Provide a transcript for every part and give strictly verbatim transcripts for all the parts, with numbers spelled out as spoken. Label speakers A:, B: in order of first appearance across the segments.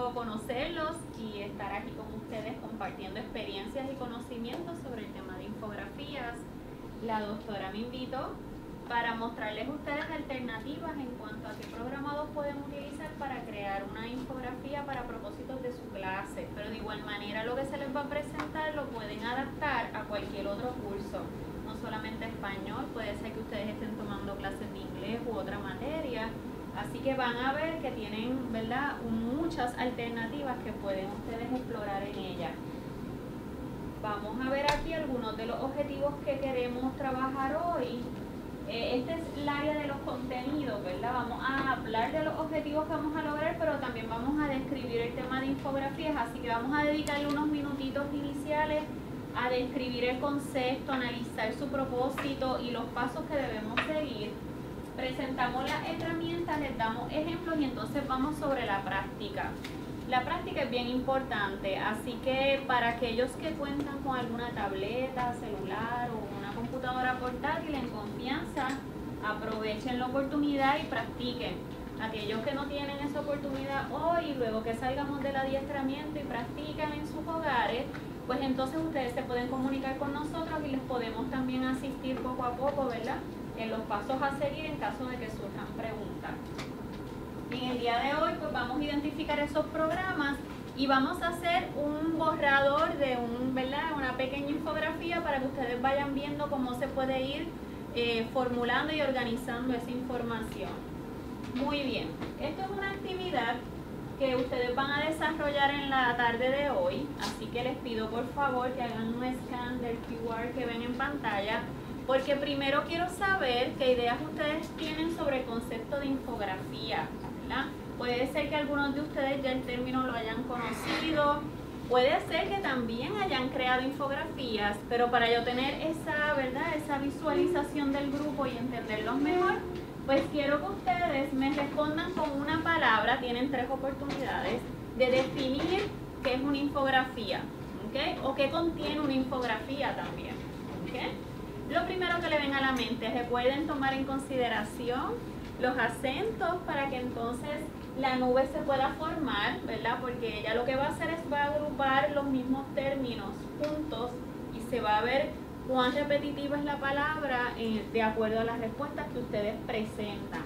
A: gusto conocerlos y estar aquí con ustedes compartiendo experiencias y conocimientos sobre el tema de infografías. La doctora me invitó para mostrarles a ustedes alternativas en cuanto a qué programados pueden utilizar para crear una infografía para propósitos de su clase, pero de igual manera lo que se les va a presentar lo pueden adaptar a cualquier otro curso, no solamente español, puede ser que ustedes estén tomando clases de inglés u otra materia, así que van a ver que tienen, ¿verdad?, muchas alternativas que pueden ustedes explorar en ella. Vamos a ver aquí algunos de los objetivos que queremos trabajar hoy. Este es el área de los contenidos, ¿verdad? Vamos a hablar de los objetivos que vamos a lograr, pero también vamos a describir el tema de infografías, así que vamos a dedicarle unos minutitos iniciales a describir el concepto, analizar su propósito y los pasos que debemos seguir. Presentamos las herramientas, les damos ejemplos y entonces vamos sobre la práctica. La práctica es bien importante, así que para aquellos que cuentan con alguna tableta, celular o una computadora portátil en confianza, aprovechen la oportunidad y practiquen. Aquellos que no tienen esa oportunidad hoy, luego que salgamos del adiestramiento y practican en sus hogares, pues entonces ustedes se pueden comunicar con nosotros y les podemos también asistir poco a poco, ¿verdad?, en los pasos a seguir en caso de que surjan preguntas. En el día de hoy pues vamos a identificar esos programas y vamos a hacer un borrador de un, ¿verdad?, una pequeña infografía para que ustedes vayan viendo cómo se puede ir eh, formulando y organizando esa información. Muy bien, esto es una actividad que ustedes van a desarrollar en la tarde de hoy, así que les pido por favor que hagan un scan del Q R que ven en pantalla, porque primero quiero saber qué ideas ustedes tienen sobre el concepto de infografía. Puede ser que algunos de ustedes ya el término lo hayan conocido, puede ser que también hayan creado infografías, pero para yo tener esa, ¿verdad?, esa visualización del grupo y entenderlos mejor, pues quiero que ustedes me respondan con una palabra. Tienen tres oportunidades de definir qué es una infografía, ¿okay?, o qué contiene una infografía también, ¿okay? Lo primero que le venga a la mente, recuerden tomar en consideración los acentos para que entonces la nube se pueda formar, ¿verdad?, porque ella lo que va a hacer es va a agrupar los mismos términos juntos y se va a ver cuán repetitiva es la palabra eh, de acuerdo a las respuestas que ustedes presentan.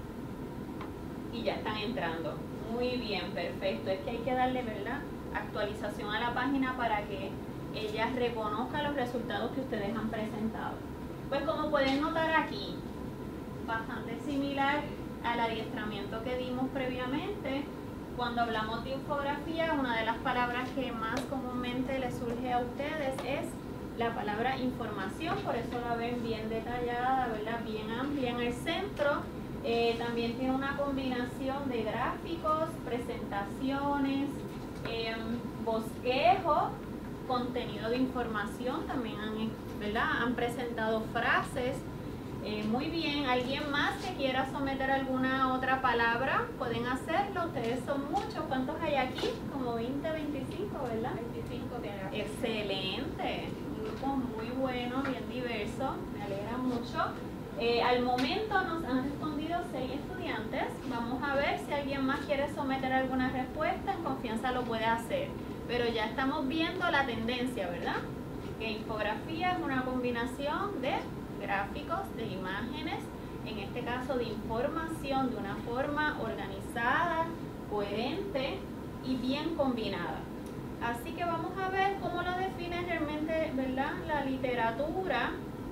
A: Y ya están entrando. Muy bien, perfecto. Es que hay que darle, ¿verdad?, actualización a la página para que ella reconozca los resultados que ustedes han presentado. Pues como pueden notar aquí, bastante similar al adiestramiento que dimos previamente. Cuando hablamos de infografía, una de las palabras que más comúnmente les surge a ustedes es la palabra información, por eso la ven bien detallada, ¿verdad?, bien amplia en el centro. Eh, también tiene una combinación de gráficos, presentaciones, eh, bosquejo, contenido de información, también han, ¿verdad?, han presentado frases. Eh, muy bien, ¿alguien más que quiera someter alguna otra palabra? Pueden hacerlo, ustedes son muchos. ¿Cuántos hay aquí? Como veinte, veinticinco, ¿verdad? veinticinco tiene aquí. Excelente, un grupo muy bueno, bien diverso, me alegra mucho. Eh, al momento nos han respondido seis estudiantes. Vamos a ver si alguien más quiere someter alguna respuesta, en confianza lo puede hacer. Pero ya estamos viendo la tendencia, ¿verdad?, que infografía es una combinación de gráficos, de imágenes, en este caso de información de una forma organizada, coherente y bien combinada. Así que vamos a ver cómo lo define realmente, ¿verdad?, la literatura,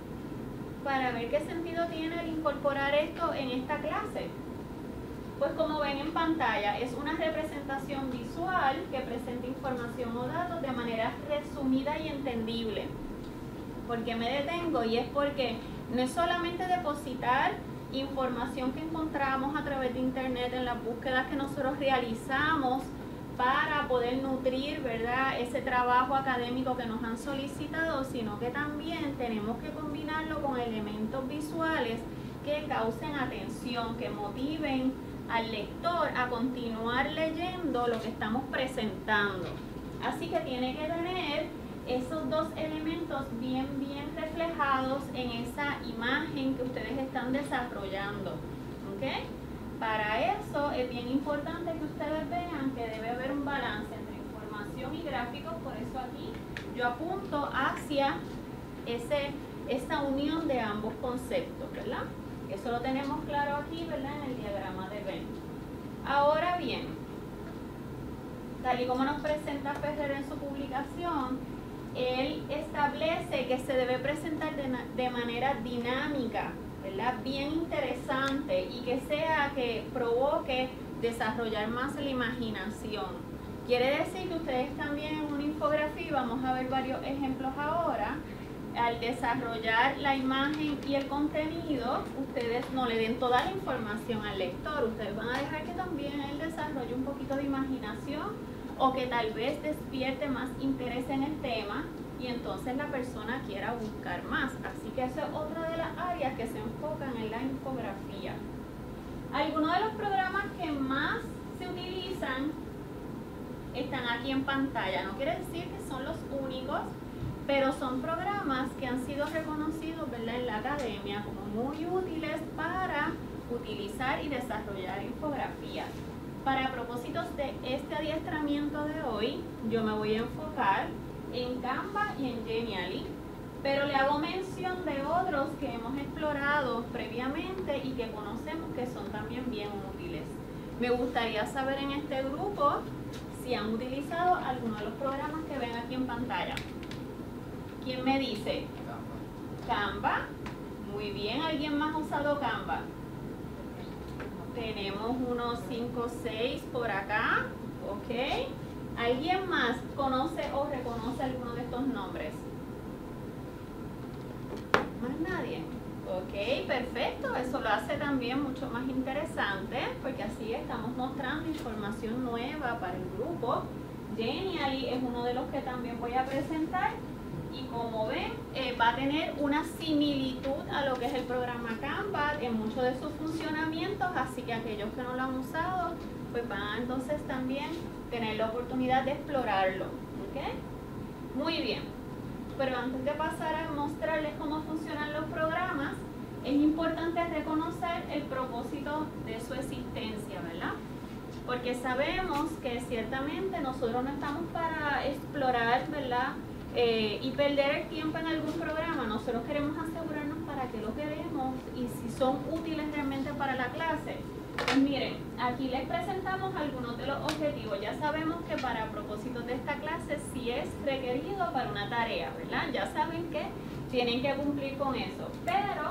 A: para ver qué sentido tiene el incorporar esto en esta clase. Pues como ven en pantalla, es una representación visual que presenta información o datos de manera resumida y entendible. ¿Por qué me detengo? Y es porque no es solamente depositar información que encontramos a través de internet en las búsquedas que nosotros realizamos para poder nutrir, ¿verdad?, ese trabajo académico que nos han solicitado, sino que también tenemos que combinarlo con elementos visuales que causen atención, que motiven al lector a continuar leyendo lo que estamos presentando. Así que tiene que tener esos dos elementos bien, bien reflejados en esa imagen que ustedes están desarrollando, ¿ok? Para eso es bien importante que ustedes vean que debe haber un gráficos, por eso aquí yo apunto hacia ese, esa unión de ambos conceptos, ¿verdad? Eso lo tenemos claro aquí, ¿verdad? En el diagrama de Venn. Ahora bien, tal y como nos presenta Ferrer en su publicación, él establece que se debe presentar de, de manera dinámica, ¿verdad? Bien interesante y que sea que provoque desarrollar más la imaginación. Quiere decir que ustedes también en una infografía, vamos a ver varios ejemplos ahora, al desarrollar la imagen y el contenido, ustedes no le den toda la información al lector, ustedes van a dejar que también él desarrolle un poquito de imaginación o que tal vez despierte más interés en el tema y entonces la persona quiera buscar más. Así que esa es otra de las áreas que se enfocan en la infografía. Algunos de los programas que más se utilizan están aquí en pantalla. No quiere decir que son los únicos, pero son programas que han sido reconocidos, ¿verdad?, en la academia como muy útiles para utilizar y desarrollar infografías. Para propósitos de este adiestramiento de hoy, yo me voy a enfocar en Canva y en Genially, pero le hago mención de otros que hemos explorado previamente y que conocemos que son también bien útiles. Me gustaría saber en este grupo si han utilizado alguno de los programas que ven aquí en pantalla. ¿Quién me dice? Canva. Canva. Muy bien. ¿Alguien más ha usado Canva? Tenemos unos cinco o seis por acá. Ok. ¿Alguien más conoce o reconoce alguno de estos nombres? ¿Más nadie? Ok, perfecto. Eso lo hace también mucho más interesante porque así estamos mostrando información nueva para el grupo. Genially es uno de los que también voy a presentar y como ven eh, va a tener una similitud a lo que es el programa Canva en muchos de sus funcionamientos, así que aquellos que no lo han usado pues van a entonces también tener la oportunidad de explorarlo. ¿Ok? Muy bien. Pero antes de pasar a mostrarles cómo funcionan los programas, es importante reconocer el propósito de su existencia, ¿verdad? Porque sabemos que ciertamente nosotros no estamos para explorar, ¿verdad? Eh, y perder el tiempo en algún programa. Nosotros queremos asegurarnos para qué lo queremos y si son útiles realmente para la clase. Pues miren, aquí les presentamos algunos de los objetivos. Ya sabemos que para propósitos de esta clase sí es requerido para una tarea, ¿verdad? Ya saben que tienen que cumplir con eso. Pero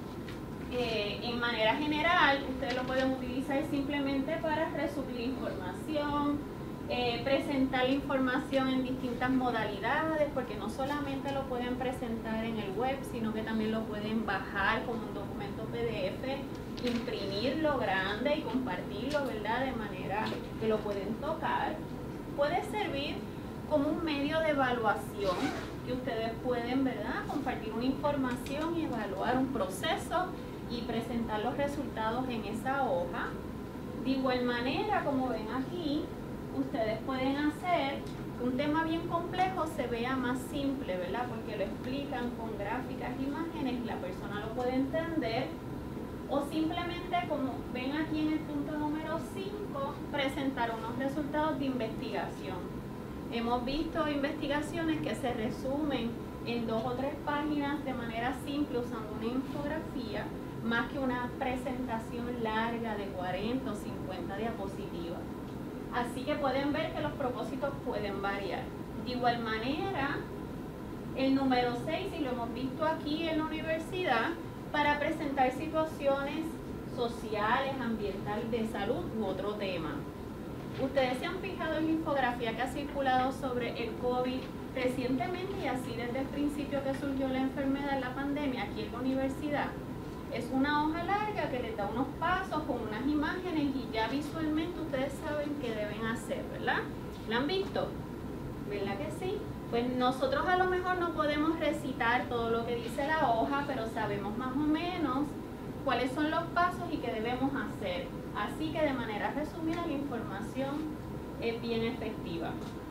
A: eh, en manera general, ustedes lo pueden utilizar simplemente para resumir información, eh, presentar la información en distintas modalidades, porque no solamente lo pueden presentar en el web, sino que también lo pueden bajar como un documento P D F, imprimirlo grande y compartirlo, ¿verdad?, de manera que lo pueden tocar. Puede servir como un medio de evaluación que ustedes pueden, ¿verdad?, compartir una información y evaluar un proceso y presentar los resultados en esa hoja. De igual manera, como ven aquí, ustedes pueden hacer que un tema bien complejo se vea más simple, ¿verdad?, porque lo explican con gráficas, imágenes y la persona lo puede entender. O simplemente, como ven aquí en el punto número cinco, presentar unos resultados de investigación. Hemos visto investigaciones que se resumen en dos o tres páginas de manera simple usando una infografía, más que una presentación larga de cuarenta o cincuenta diapositivas. Así que pueden ver que los propósitos pueden variar. De igual manera, el número seis, y lo hemos visto aquí en la universidad, para presentar situaciones sociales, ambientales, de salud u otro tema. Ustedes se han fijado en la infografía que ha circulado sobre el COVID recientemente y así desde el principio que surgió la enfermedad, la pandemia, aquí en la universidad. Es una hoja larga que les da unos pasos con unas imágenes y ya visualmente ustedes saben qué deben hacer, ¿verdad? ¿La han visto? ¿Verdad que sí? Pues nosotros a lo mejor no podemos recitar todo lo que dice la hoja, pero sabemos más o menos cuáles son los pasos y qué debemos hacer. Así que de manera resumida la información es bien efectiva.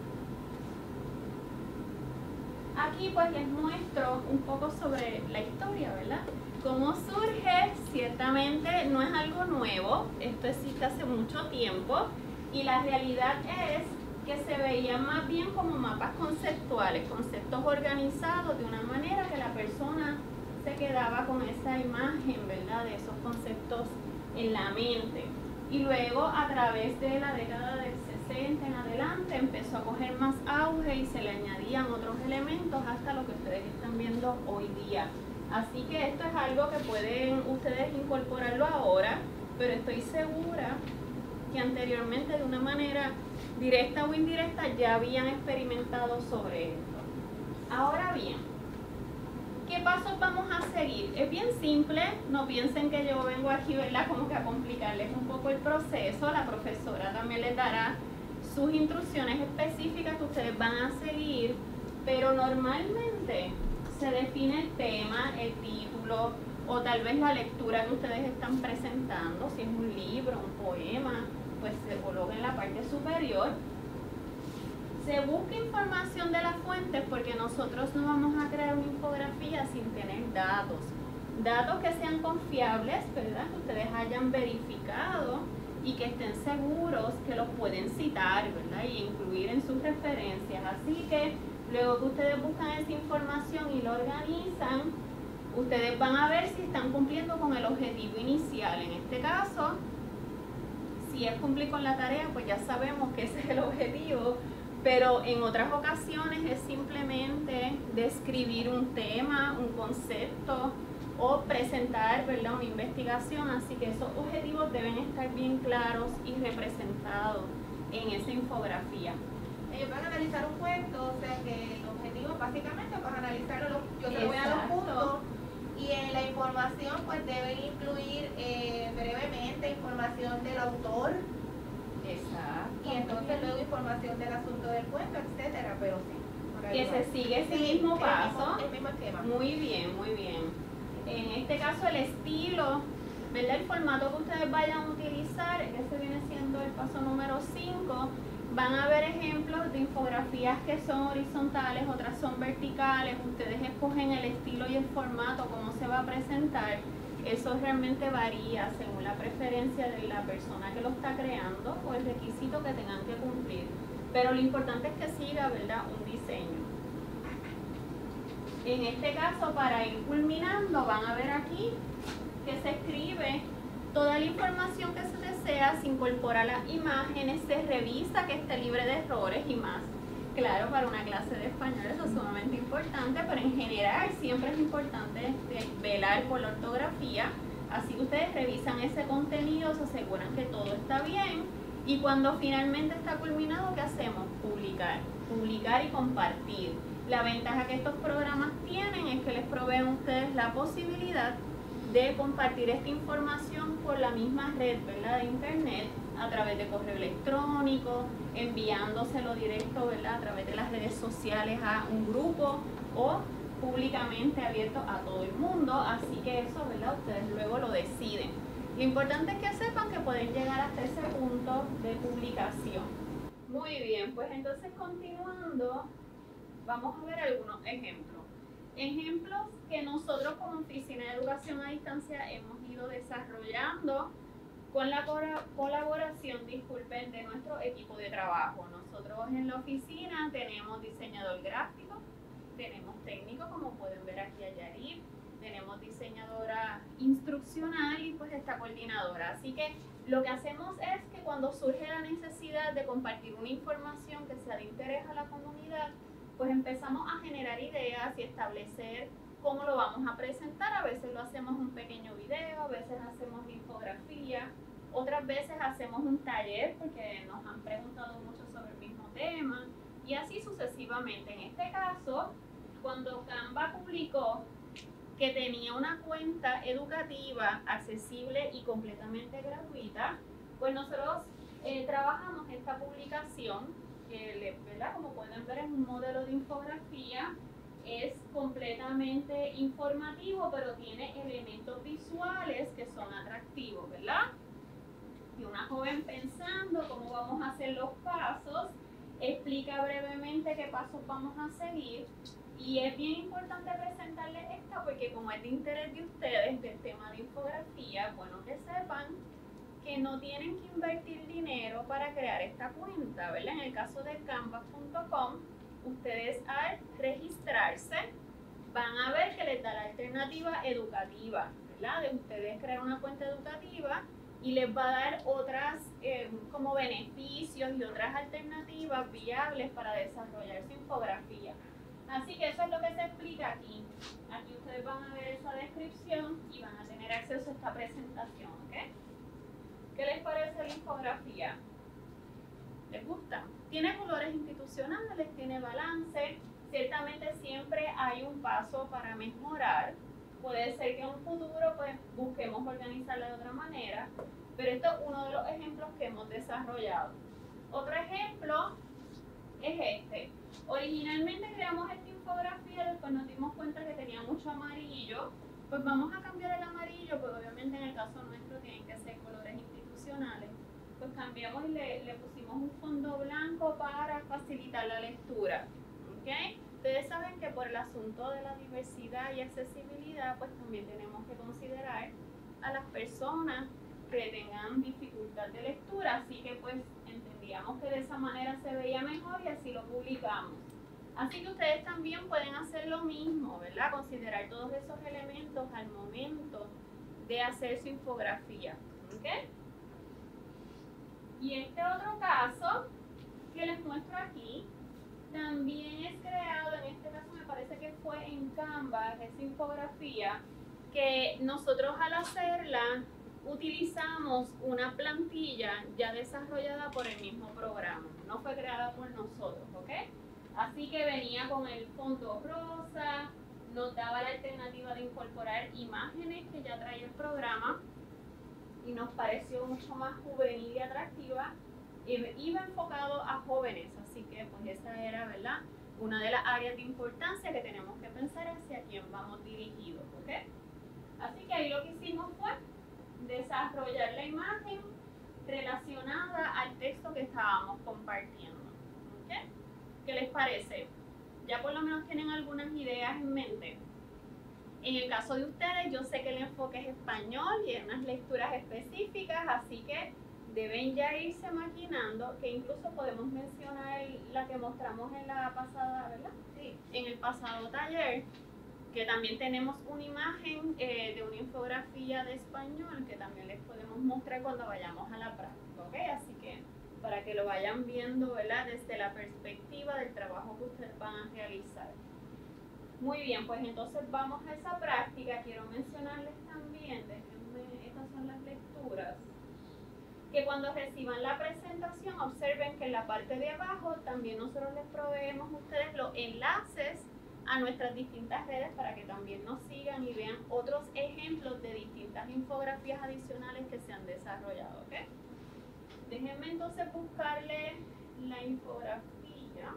A: Aquí pues les muestro un poco sobre la historia, ¿verdad? Cómo surge, ciertamente no es algo nuevo, esto existe hace mucho tiempo y la realidad es que que se veían más bien como mapas conceptuales, conceptos organizados de una manera que la persona se quedaba con esa imagen, ¿verdad?, de esos conceptos en la mente. Y luego, a través de la década del sesenta en adelante, empezó a coger más auge y se le añadían otros elementos hasta lo que ustedes están viendo hoy día. Así que esto es algo que pueden ustedes incorporarlo ahora, pero estoy segura que anteriormente, de una manera directa o indirecta, ya habían experimentado sobre esto. Ahora bien, ¿qué pasos vamos a seguir? Es bien simple, no piensen que yo vengo aquí, ¿verdad?, como que a complicarles un poco el proceso. La profesora también les dará sus instrucciones específicas que ustedes van a seguir, pero normalmente se define el tema, el título, o tal vez la lectura que ustedes están presentando. Si es un libro, un poema, pues se coloca en la parte superior. Se busca información de las fuentes porque nosotros no vamos a crear una infografía sin tener datos. Datos que sean confiables, ¿verdad?, que ustedes hayan verificado y que estén seguros que los pueden citar, ¿verdad?, y incluir en sus referencias. Así que luego que ustedes buscan esa información y lo organizan, ustedes van a ver si están cumpliendo con el objetivo inicial. En este caso, si es cumplir con la tarea, pues ya sabemos que ese es el objetivo, pero en otras ocasiones es simplemente describir un tema, un concepto o presentar, ¿verdad?, una investigación. Así que esos objetivos deben estar bien claros y representados en esa infografía.
B: Ellos van a analizar un cuento, o sea que el objetivo básicamente es analizarlo, yo se lo voy a los puntos, y en la información pues deben incluir eh, brevemente información del autor.
A: Exacto.
B: Y entonces luego información del asunto del cuento, etcétera, pero sí.
A: Que se sigue ese
B: sí,
A: mismo paso.
B: El mismo, el mismo esquema.
A: Muy bien, muy bien. En este caso el estilo, ¿verdad?, el formato que ustedes vayan a utilizar, ese viene siendo el paso número cinco. Van a ver ejemplos de infografías que son horizontales, otras son verticales. Ustedes escogen el estilo y el formato, cómo se va a presentar. Eso realmente varía según la preferencia de la persona que lo está creando o el requisito que tengan que cumplir. Pero lo importante es que siga, ¿verdad?, un diseño. En este caso, para ir culminando, van a ver aquí que se escribe toda la información que se desea, se incorpora las imágenes, se revisa que esté libre de errores y más. Claro, para una clase de español eso es sumamente importante, pero en general siempre es importante velar por la ortografía. Así que ustedes revisan ese contenido, se aseguran que todo está bien y cuando finalmente está culminado, ¿qué hacemos? Publicar. Publicar y compartir. La ventaja que estos programas tienen es que les proveen a ustedes la posibilidad de compartir esta información por la misma red, ¿verdad?, de internet, a través de correo electrónico, enviándoselo directo, ¿verdad?, a través de las redes sociales a un grupo o públicamente abierto a todo el mundo. Así que eso, ¿verdad?, ustedes luego lo deciden. Lo importante es que sepan que pueden llegar hasta ese punto de publicación. Muy bien, pues entonces continuando, vamos a ver algunos ejemplos. Ejemplos que nosotros como Oficina de Educación a Distancia hemos ido desarrollando con la colaboración, disculpen, de nuestro equipo de trabajo. Nosotros en la oficina tenemos diseñador gráfico, tenemos técnico, como pueden ver aquí a Yarir, tenemos diseñadora instruccional y pues esta coordinadora. Así que lo que hacemos es que cuando surge la necesidad de compartir una información que sea de interés a la comunidad, pues empezamos a generar ideas y establecer cómo lo vamos a presentar. A veces lo hacemos un pequeño video, a veces hacemos infografía, otras veces hacemos un taller porque nos han preguntado mucho sobre el mismo tema y así sucesivamente. En este caso, cuando Canva publicó que tenía una cuenta educativa accesible y completamente gratuita, pues nosotros eh, trabajamos esta publicación que, ¿verdad?, como pueden ver, es un modelo de infografía, es completamente informativo, pero tiene elementos visuales que son atractivos, ¿verdad? Y una joven pensando cómo vamos a hacer los pasos, explica brevemente qué pasos vamos a seguir. Y es bien importante presentarles esta porque como es de interés de ustedes del tema de infografía, bueno que sepan que no tienen que invertir dinero para crear esta cuenta, ¿verdad? En el caso de canvas punto com, ustedes al registrarse van a ver que les da la alternativa educativa, ¿verdad? De ustedes crear una cuenta educativa y les va a dar otras eh, como beneficios y otras alternativas viables para desarrollar su infografía. Así que eso es lo que se explica aquí. Aquí ustedes van a ver esa descripción y van a tener acceso a esta presentación, ¿ok? ¿Qué les parece la infografía? ¿Les gusta? Tiene colores institucionales, tiene balance. Ciertamente siempre hay un paso para mejorar. Puede ser que en un futuro pues busquemos organizarla de otra manera, pero esto es uno de los ejemplos que hemos desarrollado. Otro ejemplo es este. Originalmente creamos esta infografía, después nos dimos cuenta que tenía mucho amarillo. Pues vamos a cambiar el amarillo, pues obviamente en el caso nuestro tienen que ser colores institucionales. Pues cambiamos y le, le pusimos un fondo blanco para facilitar la lectura. ¿Okay? Ustedes saben que por el asunto de la diversidad y accesibilidad, pues también tenemos que considerar a las personas que tengan dificultad de lectura, así que pues entendíamos que de esa manera se veía mejor y así lo publicamos. Así que ustedes también pueden hacer lo mismo, ¿verdad? Considerar todos esos elementos al momento de hacer su infografía. ¿Ok? Y este otro caso que les muestro aquí, también es creado, en este caso me parece que fue en Canva, esa infografía, que nosotros al hacerla utilizamos una plantilla ya desarrollada por el mismo programa, no fue creada por nosotros, ¿ok? Así que venía con el fondo rosa, nos daba la alternativa de incorporar imágenes que ya traía el programa y nos pareció mucho más juvenil y atractiva. Iba enfocado a jóvenes, así que pues esa era, ¿verdad?, una de las áreas de importancia que tenemos que pensar hacia quién vamos dirigidos, ¿ok? Así que ahí lo que hicimos fue desarrollar la imagen relacionada al texto que estábamos compartiendo, ¿ok? ¿Qué les parece? Ya por lo menos tienen algunas ideas en mente. En el caso de ustedes, yo sé que el enfoque es español y hay unas lecturas específicas, así que deben ya irse maquinando, que incluso podemos mencionar la que mostramos en la pasada, ¿verdad? Sí. En el pasado taller, que también tenemos una imagen eh, de una infografía de español que también les podemos mostrar cuando vayamos a la práctica, ¿ok? Así que para que lo vayan viendo, ¿verdad?, desde la perspectiva del trabajo que ustedes van a realizar. Muy bien, pues entonces vamos a esa práctica. Quiero mencionarles también, déjenme, estas son las lecturas, que cuando reciban la presentación observen que en la parte de abajo también nosotros les proveemos a ustedes los enlaces a nuestras distintas redes para que también nos sigan y vean otros ejemplos de distintas infografías adicionales que se han desarrollado, ¿ok? Déjenme entonces buscarle la infografía.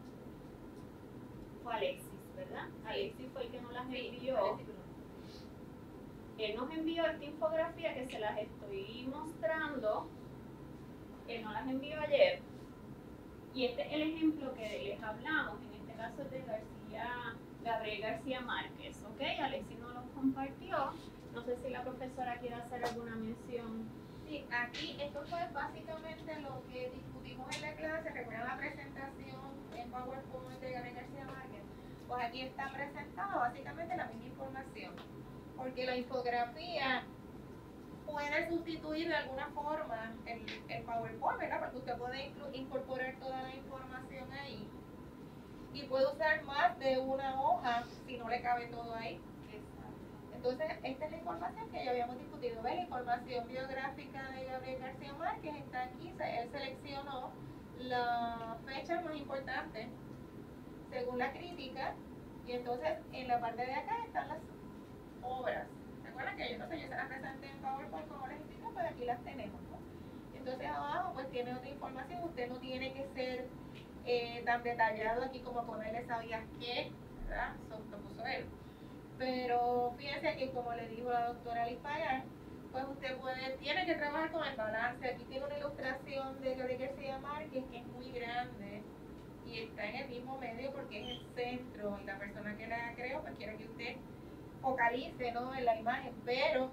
A: Fue Alexis, ¿verdad? Sí. Alexis fue el que nos las envió. Sí, él nos envió esta infografía que se las estoy mostrando. Él nos las envió ayer. Y este es el ejemplo que les hablamos. En este caso es de García, Gabriel García Márquez. ¿Ok? Alexis nos lo compartió. No sé si la profesora quiere hacer alguna mención.
B: Sí, aquí esto fue básicamente lo que discutimos en la clase. ¿Recuerdan la presentación en PowerPoint de Gabriel García Márquez? Pues aquí está presentada básicamente la misma información. Porque la infografía puede sustituir de alguna forma el, el PowerPoint, ¿verdad? Porque usted puede incorporar toda la información ahí y puede usar más de una hoja si no le cabe todo ahí. Entonces, esta es la información que ya habíamos discutido. ¿Ves? La información biográfica de Gabriel García Márquez está aquí. Él seleccionó las fechas más importantes según la crítica y entonces en la parte de acá están las obras. ¿Recuerdan que yo no sé, yo se las presenté en PowerPoint como les explico? Pues aquí las tenemos, ¿no? Entonces abajo pues tiene otra información. Usted no tiene que ser eh, tan detallado aquí como ponerle sabías qué, ¿verdad? Eso lo puso él. Pero fíjense que como le dijo la doctora Liz Pagar, pues usted puede, tiene que trabajar con el balance. Aquí tiene una ilustración de Gabriel García Márquez que es muy grande y está en el mismo medio porque es el centro y la persona que la creó pues quiere que usted focalice, ¿no?, en la imagen, pero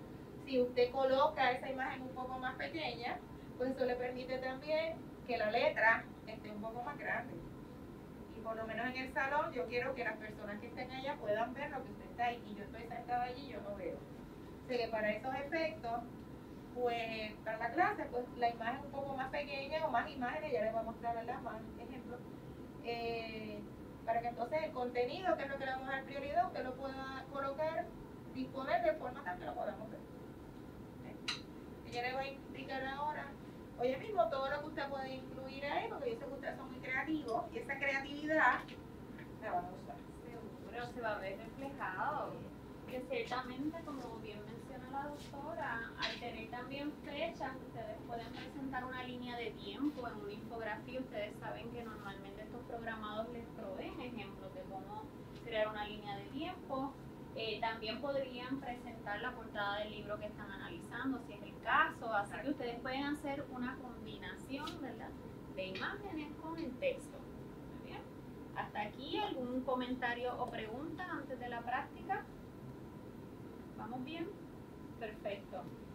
B: Si usted coloca esa imagen un poco más pequeña, pues eso le permite también que la letra esté un poco más grande. Y por lo menos en el salón yo quiero que las personas que estén allá puedan ver lo que usted está ahí. Y yo estoy sentada allí y yo no veo. Así que para esos efectos, pues para la clase, pues la imagen un poco más pequeña o más imágenes, ya les voy a mostrar, ¿verdad? Más ejemplos. Eh, para que entonces el contenido, que es lo que le vamos a dar prioridad, usted lo pueda colocar, disponer de forma tal que lo podamos ver. ¿Sí? Yo le voy a indicar ahora, oye mismo, todo lo que usted puede incluir ahí, porque yo sé que ustedes son muy creativos, y esa creatividad la van a usar.
A: Seguro, se va a ver reflejado. Que ciertamente, como bien menciona la doctora, al tener también fechas, ustedes pueden presentar una línea de tiempo en una infografía. Ustedes saben que normalmente estos programados les proveen ejemplos de cómo crear una línea de tiempo. Eh, también podrían presentar la portada del libro que están analizando, si es el caso. Así que ustedes pueden hacer una combinación, ¿verdad?, de imágenes con el texto. Muy bien. Hasta aquí, ¿algún comentario o pregunta antes de la práctica? ¿Vamos bien? Perfecto.